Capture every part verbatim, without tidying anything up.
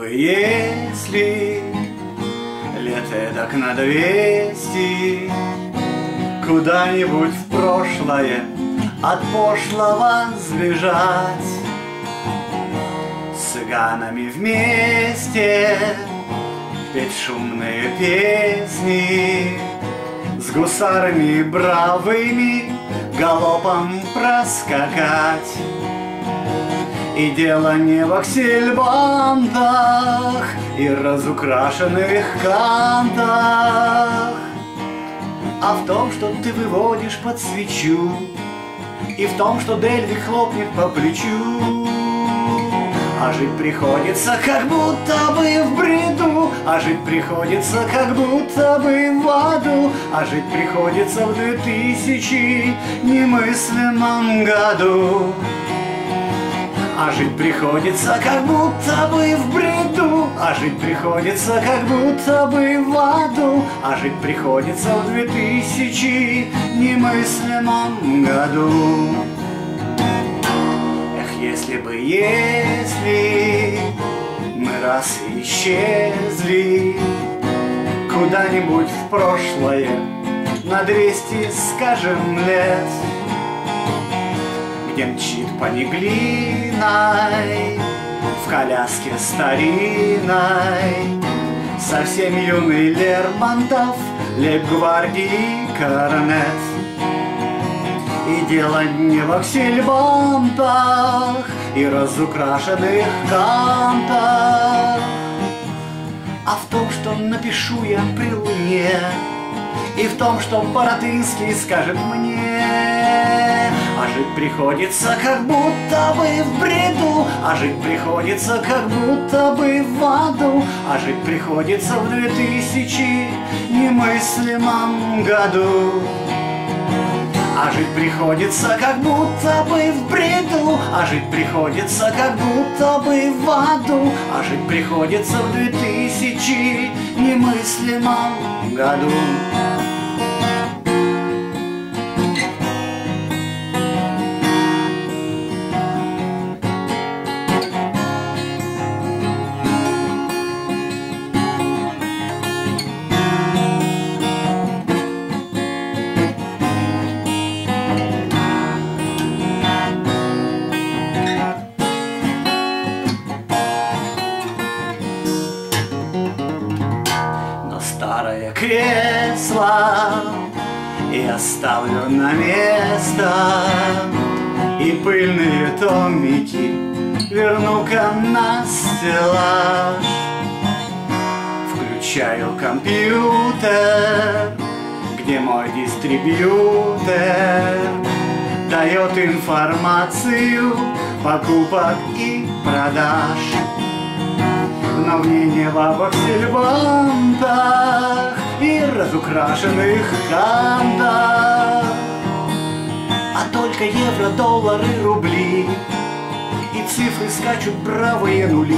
бы, если лет эдак на двести куда-нибудь в прошлое от пошлого сбежать, с цыганами вместе петь шумные песни, с гусарами бравыми галопом проскакать. И дело не в аксельбантах и разукрашенных кантах, а в том, что ты выводишь под свечу, и в том, что Дельвик хлопнет по плечу. А жить приходится как будто бы в бреду, а жить приходится как будто бы в аду, а жить приходится в две тысячи немыслимом году. А жить приходится как будто бы в бреду, а жить приходится как будто бы в аду, а жить приходится в две тысячи немыслимом году. Эх, если бы, если мы раз исчезли куда-нибудь в прошлое на двести, скажем, лет, где мчит по Неглиной в коляске старинной совсем юный Лермонтов, лейб-гвардии корнет. И дело не в аксельбантах и разукрашенных кантах, а в том, что напишу я при луне, и в том, что Баратынский скажет мне. А жить приходится как будто бы в бреду, а жить приходится как будто бы в аду, а жить приходится в две тысячи немыслимом году. А жить приходится как будто бы в бреду, а жить приходится как будто бы в аду, а жить приходится в две тысячи немыслимом году. Старое кресло я оставлю на место, и пыльные томики верну-ка на стеллаж. Включаю компьютер, где мой дистрибьютор дает информацию покупок и продаж. Но мне не в аксельбантах и разукрашенных кантах, а только евро, доллары, рубли, и цифры скачут бравые нули.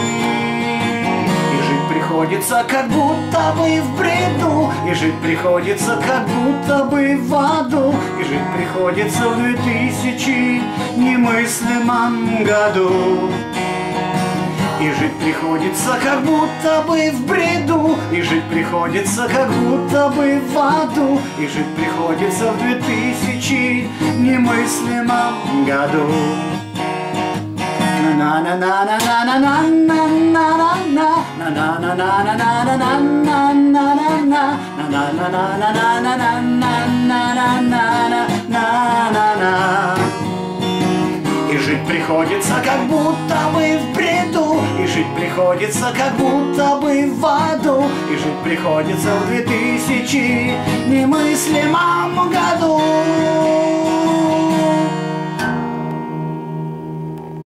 И жить приходится как будто бы в бреду, и жить приходится как будто бы в аду, и жить приходится в две тысячи немыслимом году. И жить приходится как будто бы в бреду, и жить приходится как будто бы в аду, и жить приходится в две тысячи немыслимом году. И жить приходится как будто бы в бреду, и жить приходится как будто бы в аду, и жить приходится в две тысячи немыслимом году.